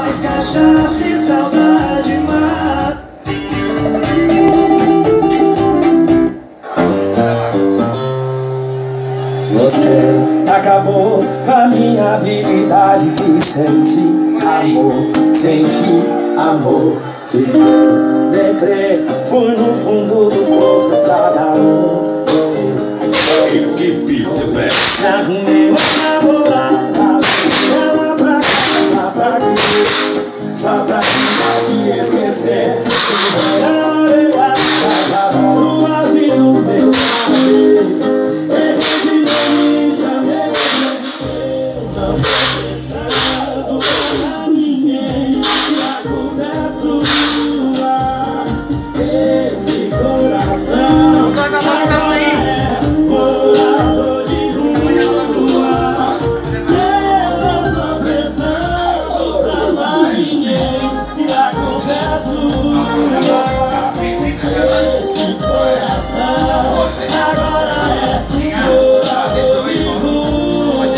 mais cachaça e saudade mata. Você acabou com a minha habilidade de sentir amor. Fiquei de crer, fui no fundo do poço, cada um. Equipe The Best. Arrumei uma namorada, ela pra casa, pra quê? Só pra te esquecer. Na orelha, no vazio, meu cabelo. Errei de nome, chamei. Eu não tô prestando pra ninguém, e a culpa é sua. Esse coração agora é morador de rua. Eu não tô prestando pra mais ninguém, e a culpa é sua. Esse coração agora é morador de rua.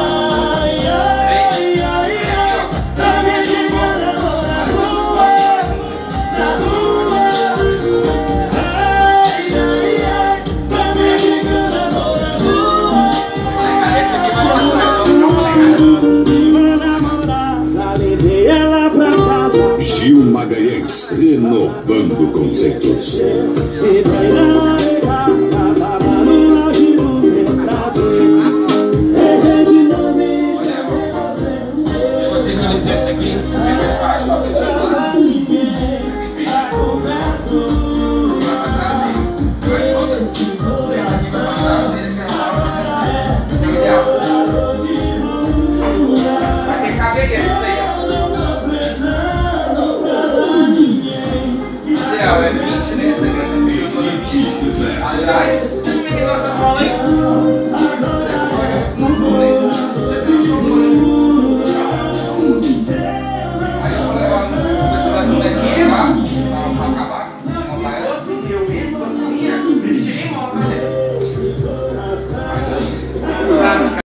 Pra ver quem mora na rua, na rua. Pra ver quem mora na rua. Minha namorada, levei ela pra casa. Gil Magalhães, renovando conceitos. E daí na orelha, tava no auge do meu prazer. Errei de nome, chamei você. Você que isso aqui,